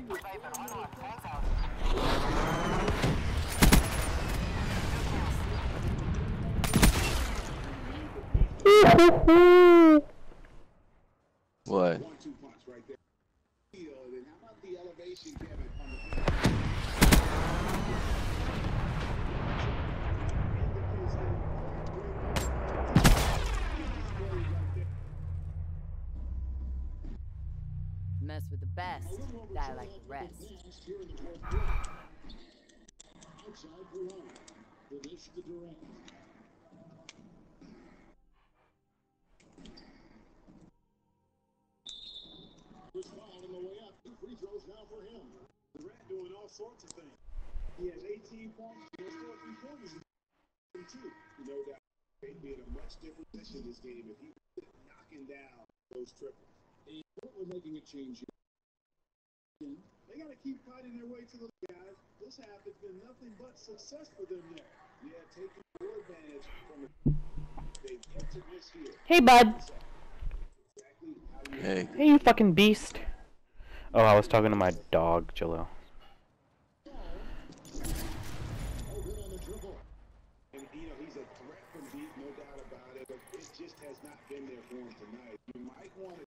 What? Mess with the best, die like the rest. On the way up, 2 free throws now for him. Durant doing all sorts of things. He has 18 points. There's still a few points in two. No doubt, they'd be in a much different position this game if he was knocking down those triples. And we're making a change here. They got to keep fighting their way to the guys. This half has been nothing but success for them there. Yeah, taking full advantage from it. They've entered this here. Hey, bud. Hey. Hey, you fucking beast. Oh, I was talking to my dog, Jalil. And, he's a threat from deep, no doubt about it, but it just has not been there for him tonight. You might want to